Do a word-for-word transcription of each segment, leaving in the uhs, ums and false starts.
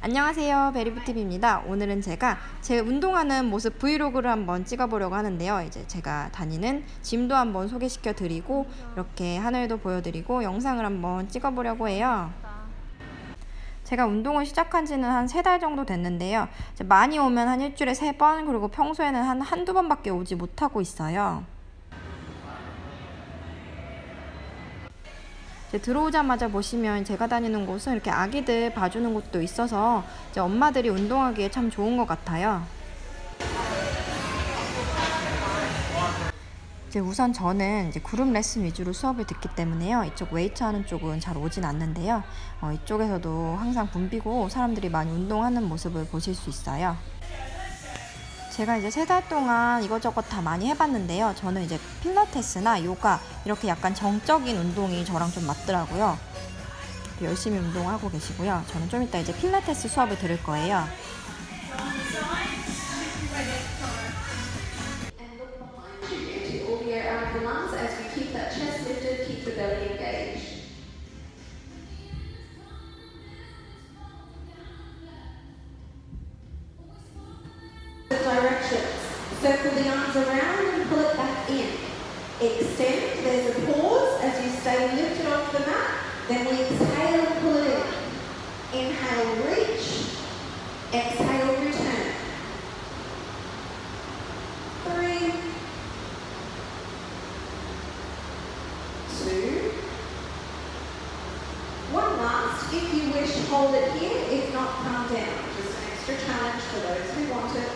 안녕하세요, 베리부티비입니다. 오늘은 제가 제 운동하는 모습 브이로그를 한번 찍어보려고 하는데요. 이제 제가 다니는 짐도 한번 소개시켜 드리고 이렇게 하늘도 보여드리고 영상을 한번 찍어보려고 해요. 제가 운동을 시작한 지는 한 세 달 정도 됐는데요. 이제 많이 오면 한 일주일에 세 번, 그리고 평소에는 한 한두 번밖에 오지 못하고 있어요. 이제 들어오자마자 보시면 제가 다니는 곳은 이렇게 아기들 봐주는 곳도 있어서 이제 엄마들이 운동하기에 참 좋은 것 같아요. 이제 우선 저는 이제 그룹 레슨 위주로 수업을 듣기 때문에요. 이쪽 웨이트 하는 쪽은 잘 오진 않는데요. 어, 이쪽에서도 항상 붐비고 사람들이 많이 운동하는 모습을 보실 수 있어요. 제가 이제 세 달 동안 이것저것 다 많이 해봤는데요. 저는 이제 필라테스나 요가 이렇게 약간 정적인 운동이 저랑 좀 맞더라고요. 열심히 운동하고 계시고요. 저는 좀 이따 이제 필라테스 수업을 들을 거예요. Circle the arms around and pull it back in. Extend, there's a pause as you stay lifted off the mat. Then we exhale and pull it in. Inhale, reach. Exhale, return. Three. Two. One last. If you wish, hold it here. If not, calm down. Just an extra challenge for those who want it.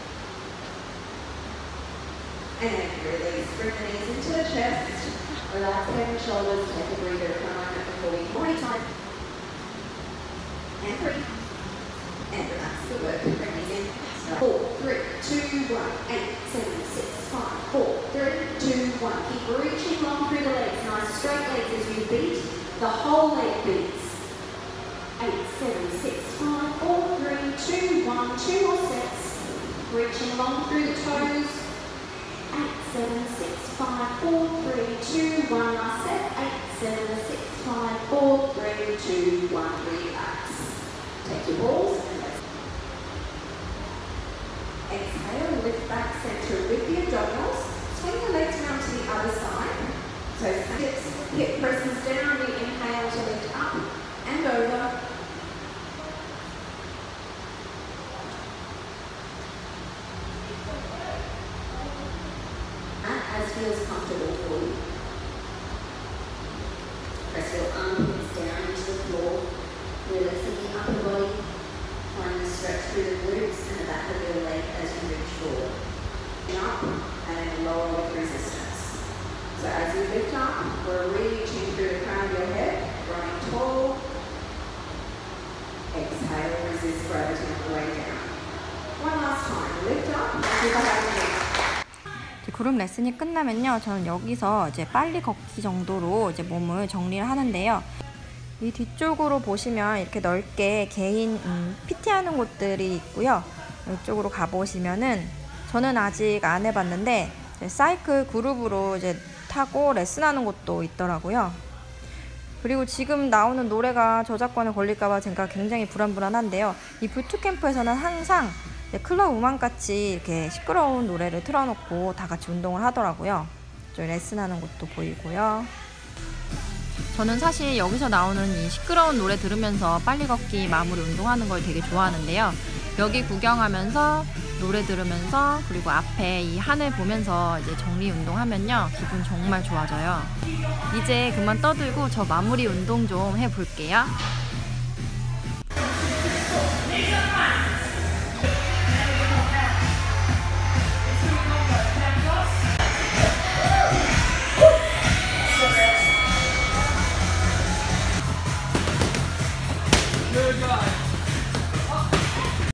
And then release, bring the knees into the chest. Relax head and shoulders, take a breather for a moment before we one more time. And three. And relax, good work. Bring knees in. Four, three, two, one, eight, seven, six, five, four, three, two, one. Keep reaching long through the legs. Nice straight legs as you beat. The whole leg beats. Eight, seven, six, five, four, three, two, one. Two more sets. Reaching long through the toes. Eight, seven, six, five, four, three, two, one. Last set. Eight, seven, six, five, four, three, two, one. Relax. Take your balls and let's exhale. Lift back center with the abdominals. Swing the legs around to the other side. So hips, hip presses down. We inhale to lift up and over. As feels comfortable for you. Press your armpits down into the floor, releasing the upper body, trying to stretch through the glutes and the back of your leg as you reach forward. Up and then lower with resistance. So as you lift up, we're reaching through the crown of your head, growing tall. Exhale, resist gravity on the way down. One last time, lift up, and keep up. 그룹 레슨이 끝나면요, 저는 여기서 이제 빨리 걷기 정도로 이제 몸을 정리를 하는데요. 이 뒤쪽으로 보시면 이렇게 넓게 개인 음, 피티하는 곳들이 있고요. 이쪽으로 가보시면은 저는 아직 안 해봤는데 이제 사이클 그룹으로 이제 타고 레슨하는 곳도 있더라고요. 그리고 지금 나오는 노래가 저작권에 걸릴까봐 제가 굉장히 불안불안한데요. 이 부트캠프에서는 항상 클럽 음악같이 이렇게 시끄러운 노래를 틀어놓고 다 같이 운동을 하더라고요. 저희 레슨하는 곳도 보이고요. 저는 사실 여기서 나오는 이 시끄러운 노래 들으면서 빨리 걷기 마무리 운동하는 걸 되게 좋아하는데요. 여기 구경하면서 노래 들으면서 그리고 앞에 이 하늘 보면서 이제 정리 운동하면요, 기분 정말 좋아져요. 이제 그만 떠들고 저 마무리 운동 좀 해볼게요.